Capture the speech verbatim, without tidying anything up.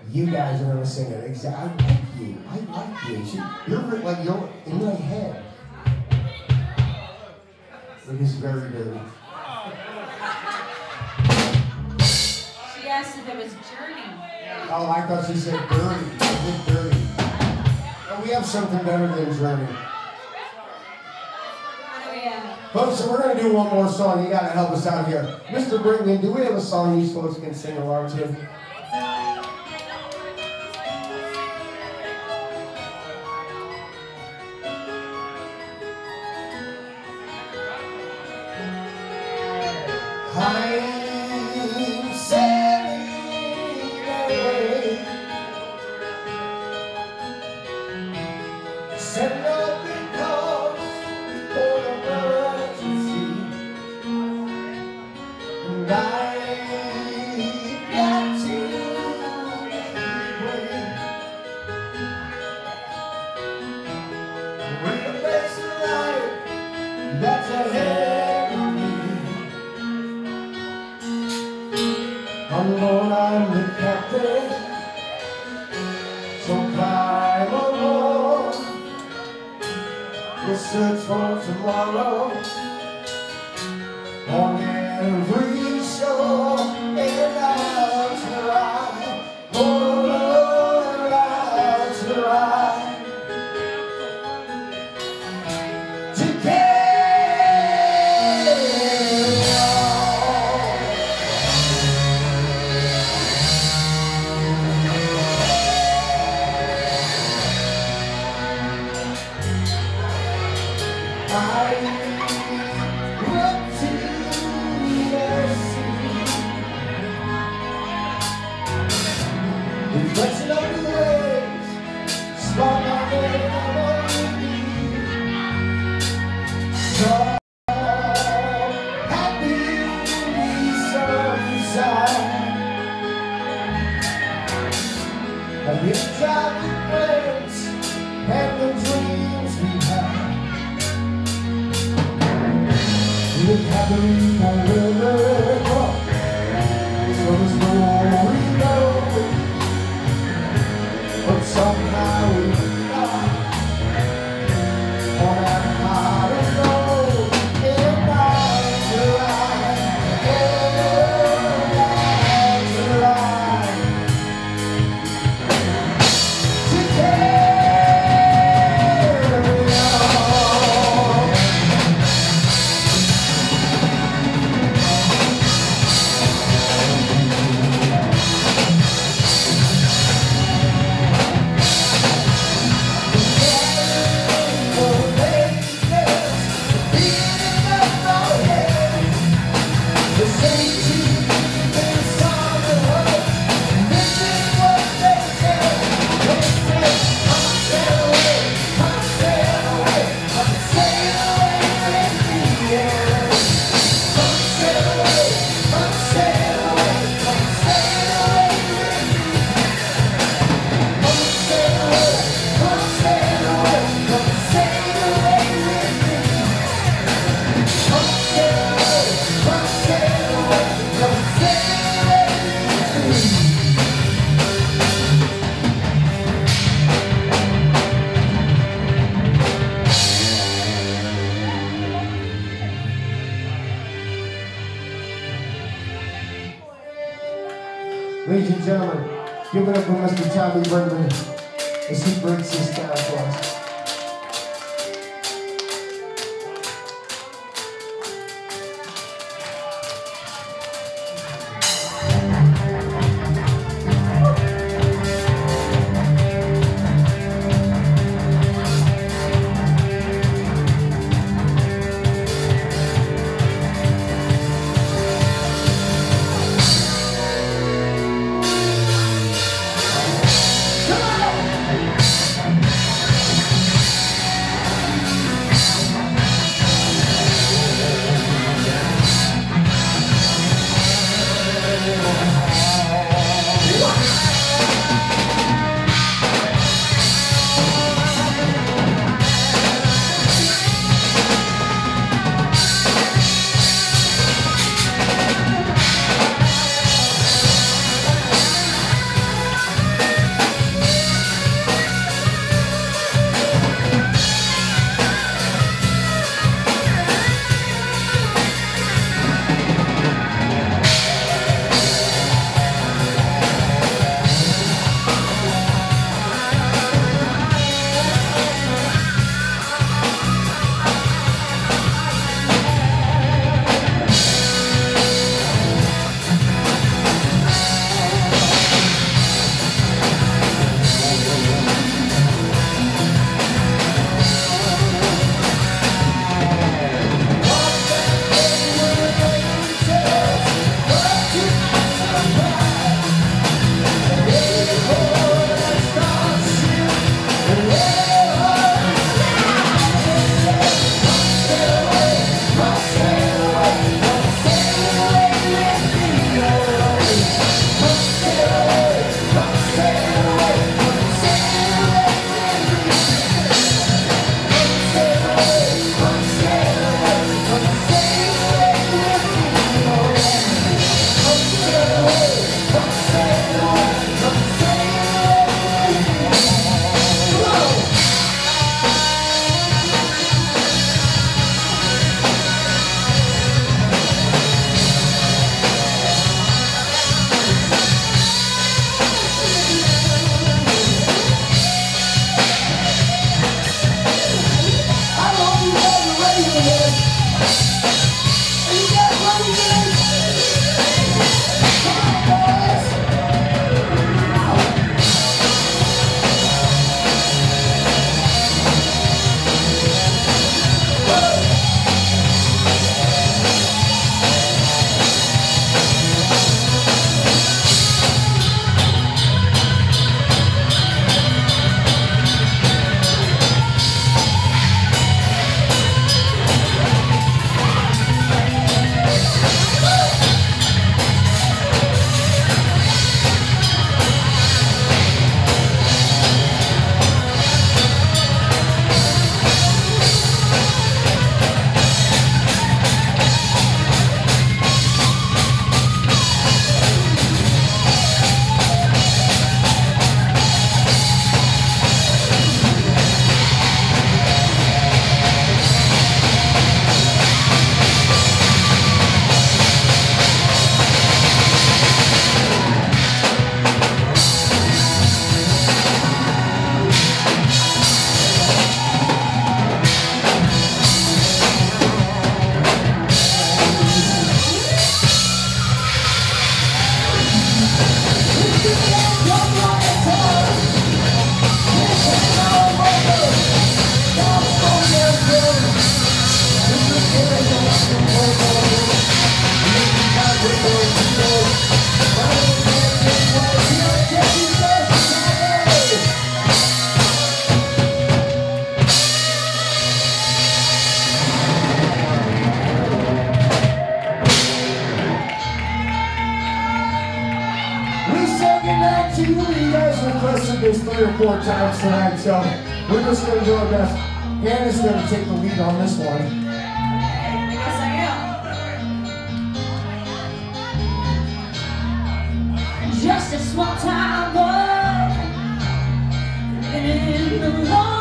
You guys are gonna sing it. Exactly. I like you. I like you. She, you're like you're in my head. It is very dirty. She asked if it was Journey. Oh, I thought she said dirty. I said dirty. Oh, we have something better than Journey. Oh yeah. Folks, so we're gonna do one more song. You gotta help us out here. Mister Brinkman, do we have a song these folks can sing along to? I'm sailing away, send up because for the emergency, and I've got to wait. With the best of life that's ahead of me. Alone I'm the captain, so climb aboard. We'll search for tomorrow on every shore, and I'll try, oh Lord, I'll try to carry on. I look to the sea, reflection of the waves, spark my memory. So happy so inside, I've been driving friends and the dreams we had. Look happily forever, so there's no we know, but somehow we got on that hard road, and I'll try, oh, I'll try to carry on. Ladies and gentlemen, give it up for Mister Tommy Brinkman as he breaks this down for us. Come on! You guys requested this three or four times tonight, so we're just going to do our best. Hannah's going to take the lead on this one. Yes, I am. Just a small town boy, living in the Lord.